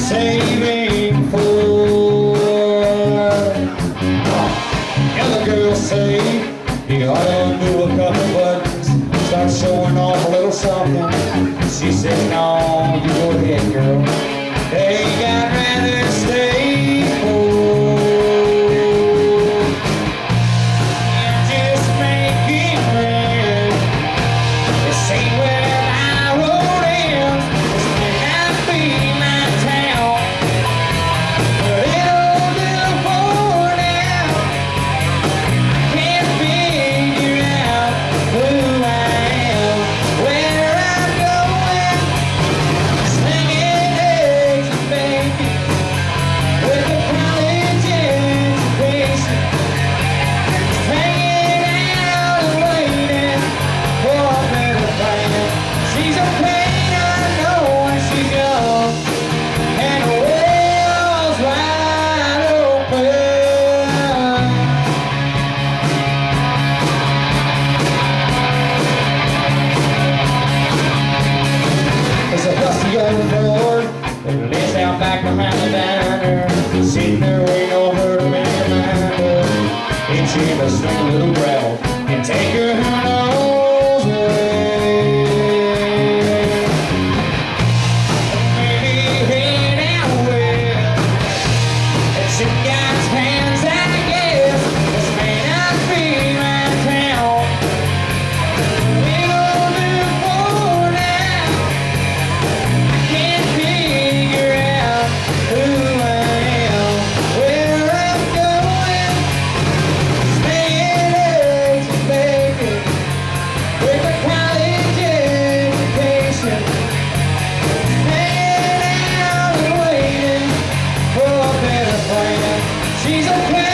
saving for. The other girls say you ought to undo a couple buttons, start showing off a little something. She said, no, you go ahead, girl. Hey, I'd rather stay home. And just make it red. This ain't where my road ends. This may not be my town, but it'll do for now. Can't figure out who I am, where I'm going, slinging eggs and bacon with a college education, hanging out and waiting for a better plan. She's a pain, I know, and she's young, and the well's wide open. It's a dusty old Ford that lives out back behind the diner, sitting there waiting on her to make her mind up. And she must swing a little gravel and take her who knows where. Maybe head out west, and she got hands, I guess. This may not be my town, it'll do for now. Can't figure out who I am, where I'm going, staying eggs and bacon with a college education, hanging out and waiting for a better plan. She's a